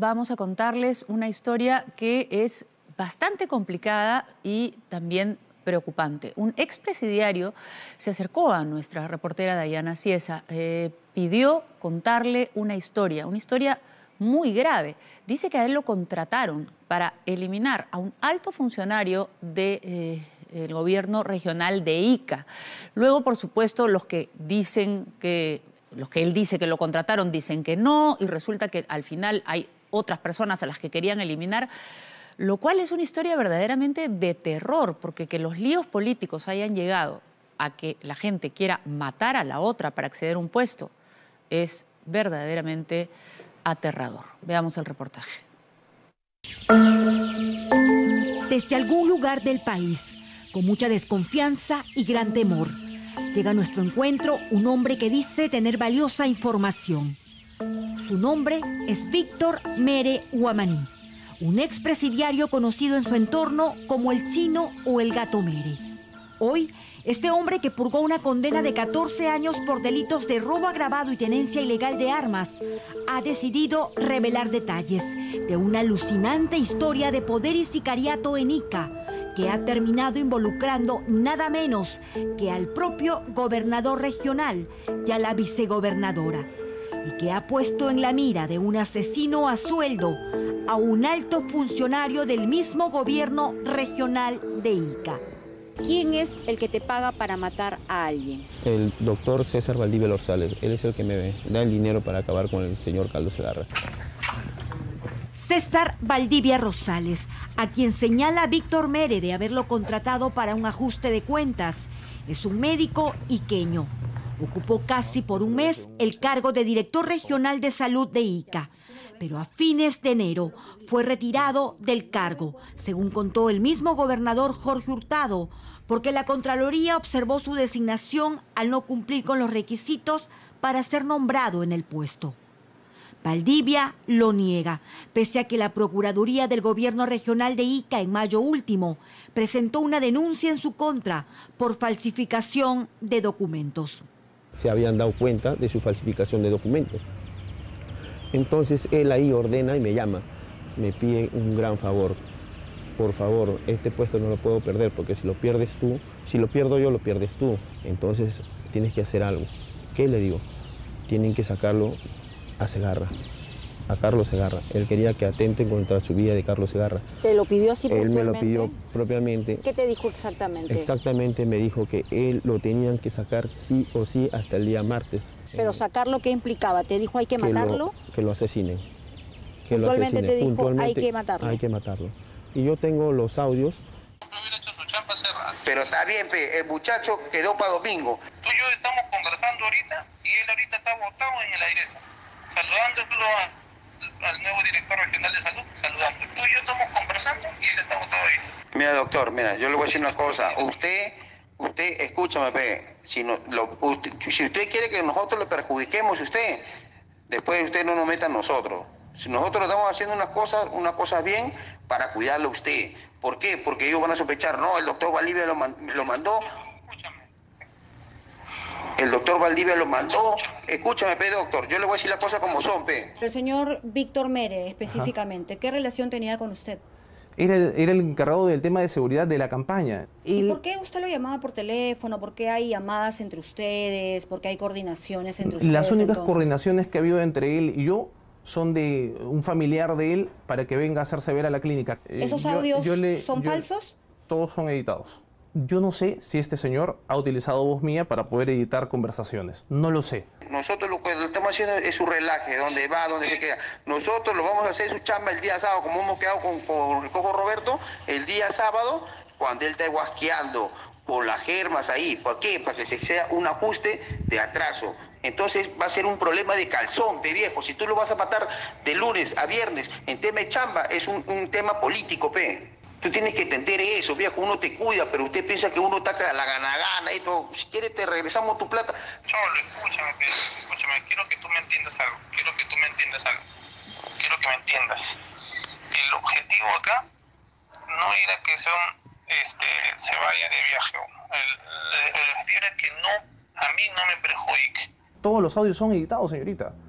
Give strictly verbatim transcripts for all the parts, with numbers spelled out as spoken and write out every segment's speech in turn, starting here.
vamos a contarles una historia que es bastante complicada y también preocupante. Un expresidiario se acercó a nuestra reportera Dayana Ciesa, eh, pidió contarle una historia, una historia muy grave. Dice que a él lo contrataron para eliminar a un alto funcionario del de, eh, gobierno regional de Ica. Luego, por supuesto, los que dicen que, los que él dice que lo contrataron dicen que no, y resulta que al final hay otras personas a las que querían eliminar, lo cual es una historia verdaderamente de terror, porque que los líos políticos hayan llegado a que la gente quiera matar a la otra para acceder a un puesto es verdaderamente aterrador. Veamos el reportaje. Desde algún lugar del país, con mucha desconfianza y gran temor, llega a nuestro encuentro un hombre que dice tener valiosa información. Su nombre es Víctor Mere Huamaní, un expresidiario conocido en su entorno como el Chino o el Gato Mere. Hoy, este hombre que purgó una condena de catorce años por delitos de robo agravado y tenencia ilegal de armas, ha decidido revelar detalles de una alucinante historia de poder y sicariato en Ica, que ha terminado involucrando nada menos que al propio gobernador regional y a la vicegobernadora, y que ha puesto en la mira de un asesino a sueldo a un alto funcionario del mismo gobierno regional de Ica. ¿Quién es el que te paga para matar a alguien? El doctor César Valdivia Rosales. Él es el que me da el dinero para acabar con el señor Carlos Segarra. César Valdivia Rosales, a quien señala Víctor Mere de haberlo contratado para un ajuste de cuentas, es un médico iqueño. Ocupó casi por un mes el cargo de director regional de salud de Ica, pero a fines de enero fue retirado del cargo, según contó el mismo gobernador Jorge Hurtado, porque la Contraloría observó su designación al no cumplir con los requisitos para ser nombrado en el puesto. Valdivia lo niega, pese a que la Procuraduría del Gobierno Regional de Ica en mayo último presentó una denuncia en su contra por falsificación de documentos. Se habían dado cuenta de su falsificación de documentos. Entonces él ahí ordena y me llama, me pide un gran favor. Por favor, este puesto no lo puedo perder, porque si lo pierdes tú, si lo pierdo yo, lo pierdes tú. Entonces tienes que hacer algo. ¿Qué le digo? Tienen que sacarlo a Segarra, a Carlos Segarra. Él quería que atenten contra su vida de Carlos Segarra. ¿Te lo pidió así Él propiamente? me lo pidió propiamente. ¿Qué te dijo exactamente? Exactamente me dijo que él lo tenían que sacar sí o sí hasta el día martes. ¿Pero sacarlo qué implicaba? ¿Te dijo hay que, que matarlo? Lo, que lo asesinen. Que Puntualmente lo asesinen. te dijo Puntualmente, hay que matarlo. Hay que matarlo. Y yo tengo los audios. Pero está bien, pe, el muchacho quedó para domingo. Tú y yo estamos conversando ahorita y él ahorita está botado en el aire, saludándolo a, al nuevo director regional de salud, saludando. Tú y yo estamos conversando y él está botado ahí. Mira, doctor, mira, yo le voy a decir una cosa. Usted, usted, escúchame, pe, si, no, lo, usted, si usted quiere que nosotros le perjudiquemos, usted, después usted no nos meta a nosotros. Si nosotros estamos haciendo unas cosas, unas cosas bien para cuidarlo a usted. ¿Por qué? Porque ellos van a sospechar, no, el doctor Valdivia lo, man, lo mandó. El doctor Valdivia lo mandó. Escúchame, pe, doctor, yo le voy a decir las cosas como son, pe. El señor Víctor Mere, específicamente, Ajá. ¿qué relación tenía con usted? Era el, era el encargado del tema de seguridad de la campaña. ¿Y el... por qué usted lo llamaba por teléfono? ¿Por qué hay llamadas entre ustedes? ¿Por qué hay coordinaciones entre ustedes? Las únicas entonces? coordinaciones que ha habido entre él y yo son de un familiar de él para que venga a hacerse ver a la clínica. ¿Esos audios yo, yo le, son yo, falsos? Todos son editados. Yo no sé si este señor ha utilizado voz mía para poder editar conversaciones. No lo sé. Nosotros lo que estamos haciendo es su relaje, donde va, donde se queda. Nosotros lo vamos a hacer su chamba el día sábado, como hemos quedado con, con el Cojo Roberto, el día sábado, cuando él está guasqueando con las germas ahí. ¿Por qué? Para que se sea un ajuste de atraso. Entonces va a ser un problema de calzón, de viejo. Si tú lo vas a matar de lunes a viernes en tema de chamba, es un, un tema político, pe. Tú tienes que entender eso, viejo. Uno te cuida, pero usted piensa que uno está a la gana-gana y todo. Si quieres te regresamos tu plata. Cholo, escúchame, pe. escúchame. Quiero que tú me entiendas algo. Quiero que tú me entiendas algo. Quiero que me entiendas. El objetivo acá no era que son, este, se vaya de viaje. El, el, el objetivo era que no, a mí no me perjudique. Todos los audios son editados, señorita.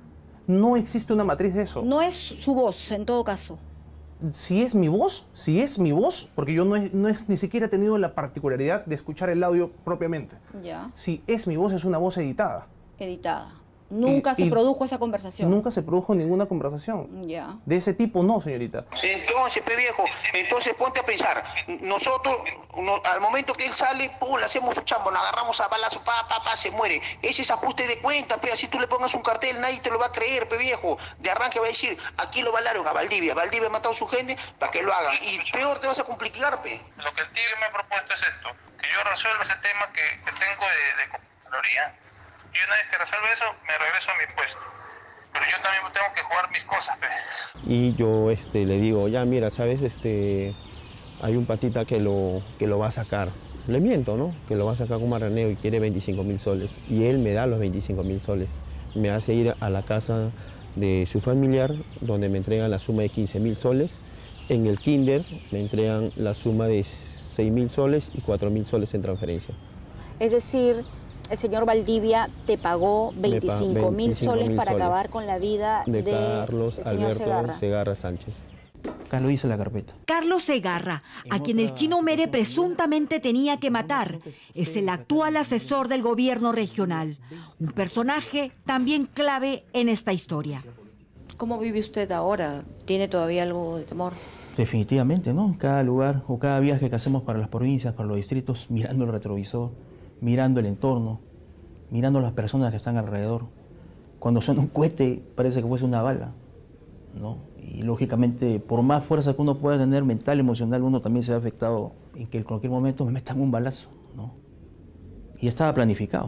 No existe una matriz de eso. No es su voz, en todo caso. Si es mi voz, si es mi voz, porque yo no, he, no he, ni siquiera he tenido la particularidad de escuchar el audio propiamente. Ya. Si es mi voz, es una voz editada. Editada. Nunca Y- se y produjo esa conversación. Nunca se produjo ninguna conversación. Ya. De ese tipo no, señorita. Entonces, pe viejo, entonces ponte a pensar, nosotros, no- al momento que él sale, pum, le hacemos su chambo, nos agarramos a balazo, pa, pa, pa, se muere. Ese es ajuste de cuenta, pe, así tú le pongas un cartel, nadie te lo va a creer, pe viejo. De arranque va a decir, aquí lo balaron a Valdivia, Valdivia ha matado a su gente para que lo hagan. Y peor te vas a complicar, pe. Lo que el tío me ha propuesto es esto, que yo resuelva ese tema que, que tengo de, de Contraloría, y una vez que resuelva eso, me regreso a mi puesto. Pero yo también tengo que jugar mis cosas, pe. Y yo este, le digo, ya mira, sabes, este, hay un patita que lo, que lo va a sacar. Le miento, ¿no? Que lo va a sacar con marraneo y quiere veinticinco mil soles. Y él me da los veinticinco mil soles. Me hace ir a la casa de su familiar, donde me entregan la suma de quince mil soles. En el kinder me entregan la suma de seis mil soles y cuatro mil soles en transferencia. Es decir, el señor Valdivia te pagó veinticinco mil soles para soles. acabar con la vida De de Carlos el señor Alberto Segarra. Segarra Sánchez. Acá lo dice la carpeta. Carlos Segarra, a quien el Chino Mere presuntamente tenía que matar, es el actual asesor del gobierno regional. Un personaje también clave en esta historia. ¿Cómo vive usted ahora? ¿Tiene todavía algo de temor? Definitivamente, ¿no? Cada lugar o cada viaje que hacemos para las provincias, para los distritos, mirando el retrovisor, mirando el entorno, mirando las personas que están alrededor. Cuando suena un cohete parece que fuese una bala, ¿no? Y lógicamente, por más fuerza que uno pueda tener mental, emocional, uno también se ve afectado en que en cualquier momento me metan un balazo, ¿no? Y estaba planificado.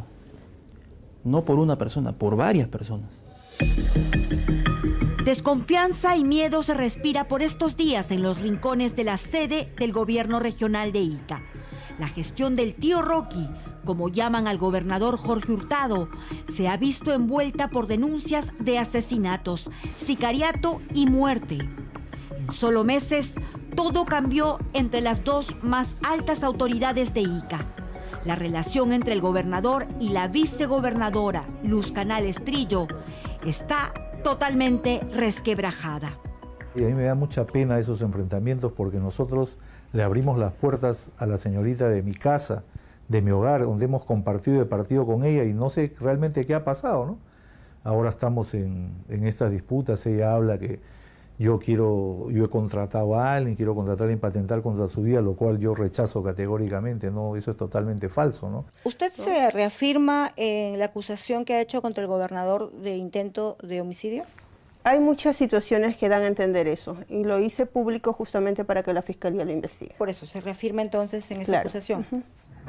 No por una persona, por varias personas. Desconfianza y miedo se respira por estos días en los rincones de la sede del gobierno regional de Ica. La gestión del tío Rocky, como llaman al gobernador Jorge Hurtado, se ha visto envuelta por denuncias de asesinatos, sicariato y muerte. En solo meses, todo cambió entre las dos más altas autoridades de Ica. La relación entre el gobernador y la vicegobernadora, Luz Canales Trillo, está totalmente resquebrajada. Y a mí me da mucha pena esos enfrentamientos porque nosotros le abrimos las puertas a la señorita de mi casa, de mi hogar, donde hemos compartido de partido con ella y no sé realmente qué ha pasado, ¿no? Ahora estamos en, en estas disputas, ella habla que yo quiero, yo he contratado a alguien, quiero contratar y patentar contra su vida, lo cual yo rechazo categóricamente, ¿no? Eso es totalmente falso, ¿no? ¿Usted se reafirma en la acusación que ha hecho contra el gobernador de intento de homicidio? Hay muchas situaciones que dan a entender eso y lo hice público justamente para que la Fiscalía lo investigue. Por eso, ¿se reafirma entonces en esa Claro. acusación? Uh-huh.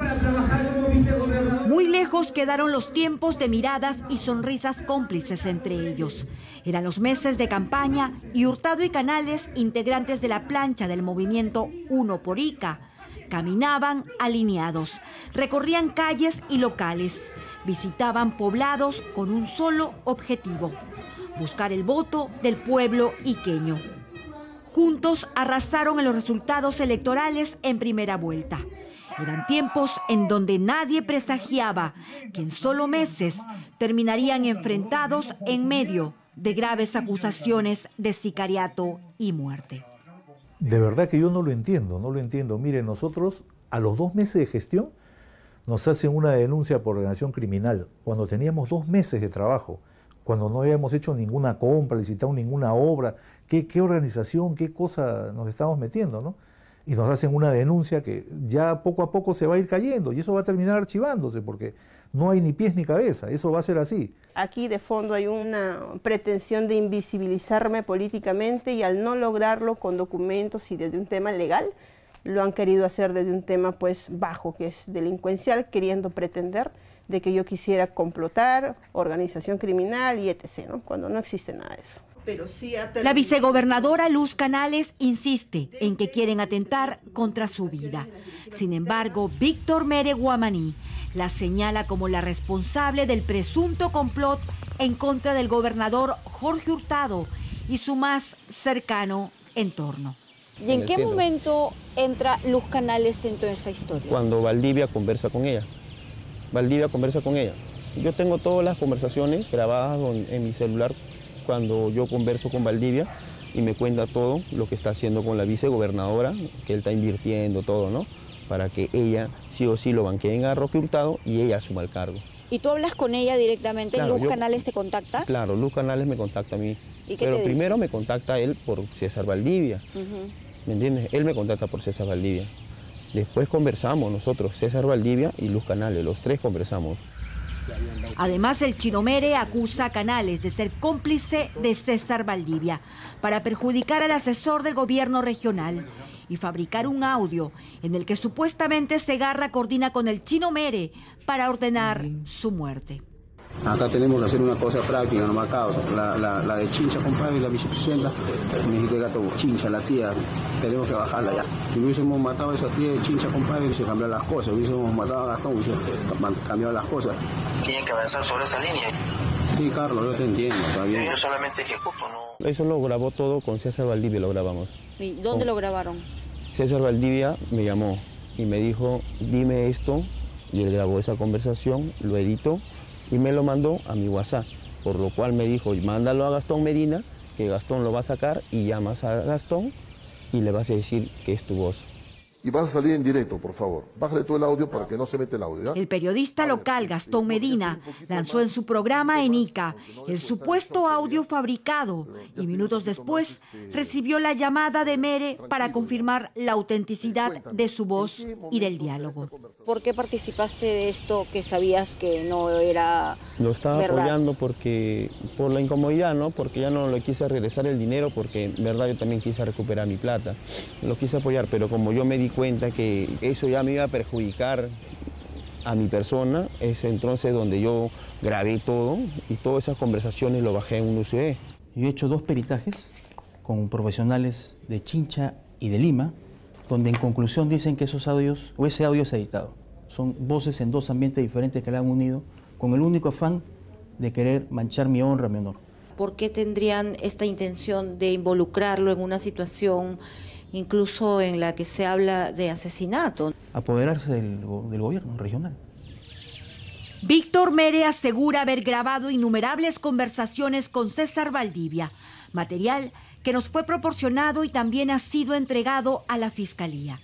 Muy lejos quedaron los tiempos de miradas y sonrisas cómplices entre ellos. Eran los meses de campaña y Hurtado y Canales, integrantes de la plancha del movimiento Uno por Ica, caminaban alineados, recorrían calles y locales, visitaban poblados con un solo objetivo: buscar el voto del pueblo iqueño. Juntos arrasaron en los resultados electorales en primera vuelta. Eran tiempos en donde nadie presagiaba que en solo meses terminarían enfrentados en medio de graves acusaciones de sicariato y muerte. De verdad que yo no lo entiendo, no lo entiendo. Mire, nosotros a los dos meses de gestión nos hacen una denuncia por organización criminal, cuando teníamos dos meses de trabajo, cuando no habíamos hecho ninguna compra, licitado ninguna obra. ¿Qué, qué organización, qué cosa nos estamos metiendo, ¿no? Y nos hacen una denuncia que ya poco a poco se va a ir cayendo y eso va a terminar archivándose porque no hay ni pies ni cabeza, eso va a ser así. Aquí de fondo hay una pretensión de invisibilizarme políticamente y al no lograrlo con documentos y desde un tema legal, lo han querido hacer desde un tema pues bajo, que es delincuencial, queriendo pretender de que yo quisiera complotar, organización criminal y etcétera, ¿no? Cuando no existe nada de eso. Pero sí la vicegobernadora Luz Canales insiste en que quieren atentar contra su vida. Sin embargo, Víctor Mere Guamaní la señala como la responsable del presunto complot en contra del gobernador Jorge Hurtado y su más cercano entorno. ¿Y en qué momento entra Luz Canales en toda esta historia? Cuando Valdivia conversa con ella. Valdivia conversa con ella. Yo tengo todas las conversaciones grabadas en mi celular cuando yo converso con Valdivia y me cuenta todo lo que está haciendo con la vicegobernadora, que él está invirtiendo todo, ¿no? Para que ella sí o sí lo banqueen a Roque Hurtado y ella asuma el cargo. ¿Y tú hablas con ella directamente? Claro, ¿Luz yo- Canales te contacta? Claro, Luz Canales me contacta a mí. ¿Y qué Pero te primero dice? me contacta él por César Valdivia, Ujú. ¿me entiendes? Él me contacta por César Valdivia. Después conversamos nosotros, César Valdivia y Luz Canales, los tres conversamos. Además, el Chino Mere acusa a Canales de ser cómplice de César Valdivia para perjudicar al asesor del gobierno regional y fabricar un audio en el que supuestamente Segarra coordina con el Chino Mere para ordenar su muerte. Acá tenemos que hacer una cosa práctica, nomás causa. La, la, la de Chincha, compadre, la vicepresidenta, me dijiste gato, Chincha, la tía, tenemos que bajarla ya. Si hubiésemos matado a esa tía de Chincha, compadre, se cambiaron las cosas. Hubiésemos matado a Gastón, se cambiaron las cosas. Tienen que avanzar sobre esa línea. Sí, Carlos, yo te entiendo, está bien. Yo solamente ejecuto, ¿no? Eso lo grabó todo con César Valdivia, lo grabamos. ¿Y dónde Oh. lo grabaron? César Valdivia me llamó y me dijo, dime esto, y él grabó esa conversación, lo editó y me lo mandó a mi WhatsApp, por lo cual me dijo, mándalo a Gastón Medina, que Gastón lo va a sacar, y llamas a Gastón y le vas a decir que es tu voz. Y vas a salir en directo, por favor. Bájale todo el audio para que no se mete el audio, ¿ya? El periodista local Gastón Medina lanzó en su programa en Ica el supuesto audio fabricado y minutos después recibió la llamada de Mere para confirmar la autenticidad de su voz y del diálogo. ¿Por qué participaste de esto que sabías que no era Lo estaba verdad? apoyando porque, por la incomodidad, ¿no? Porque ya no le quise regresar el dinero, porque en verdad yo también quise recuperar mi plata. Lo quise apoyar, pero como yo me di cuenta que eso ya me iba a perjudicar a mi persona, es entonces donde yo grabé todo y todas esas conversaciones lo bajé en un U S B. Yo he hecho dos peritajes con profesionales de Chincha y de Lima, donde en conclusión dicen que esos audios, o ese audio es editado. Son voces en dos ambientes diferentes que la han unido con el único afán de querer manchar mi honra, mi honor. ¿Por qué tendrían esta intención de involucrarlo en una situación incluso en la que se habla de asesinato? Apoderarse del, go- del gobierno regional. Víctor Mere asegura haber grabado innumerables conversaciones con César Valdivia, material que nos fue proporcionado y también ha sido entregado a la Fiscalía.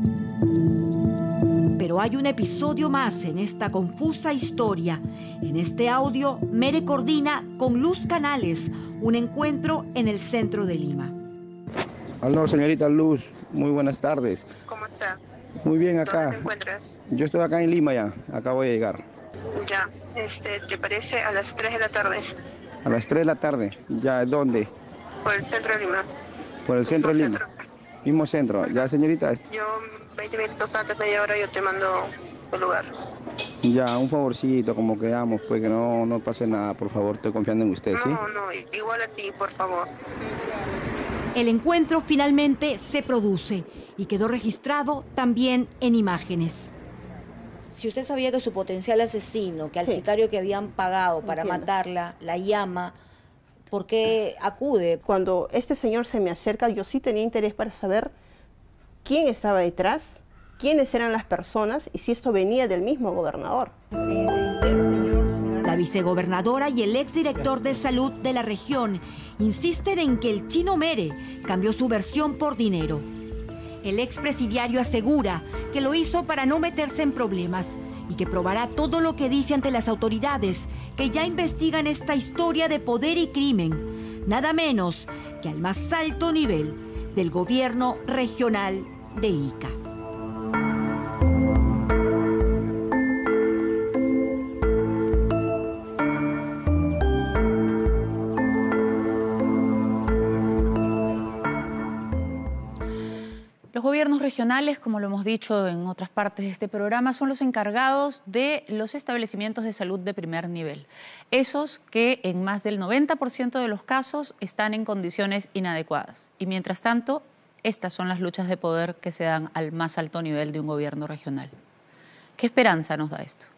Pero hay un episodio más en esta confusa historia. En este audio, Mere coordina con Luz Canales un encuentro en el centro de Lima. Aló, señorita Luz, muy buenas tardes. ¿Cómo está? Muy bien ¿Dónde acá. te encuentras? Yo estoy acá en Lima ya, acá voy a llegar. Ya, este, ¿te parece a las tres de la tarde? A las tres de la tarde, ¿ya dónde? Por el centro de Lima. Por el centro de Lima. Mismo centro, ya señorita, Yo veinte minutos antes, media hora, yo te mando el lugar. ya un favorcito, como quedamos, pues que no, no pase nada, por favor, estoy confiando en usted, ¿sí? No, no, igual a ti, por favor. El encuentro finalmente se produce y quedó registrado también en imágenes. Si usted sabía que su potencial asesino, que al Sí. sicario que habían pagado para Entiendo. matarla, la llama, ¿por qué acude? Cuando este señor se me acerca, yo sí tenía interés para saber quién estaba detrás, quiénes eran las personas y si esto venía del mismo gobernador. La vicegobernadora y el exdirector de salud de la región insisten en que el Chino Mere cambió su versión por dinero. El expresidiario asegura que lo hizo para no meterse en problemas y que probará todo lo que dice ante las autoridades que ya investigan esta historia de poder y crimen, nada menos que al más alto nivel del gobierno regional de Ica. Los gobiernos regionales, como lo hemos dicho en otras partes de este programa, son los encargados de los establecimientos de salud de primer nivel. Esos que en más del noventa por ciento de los casos están en condiciones inadecuadas. Y mientras tanto, estas son las luchas de poder que se dan al más alto nivel de un gobierno regional. ¿Qué esperanza nos da esto?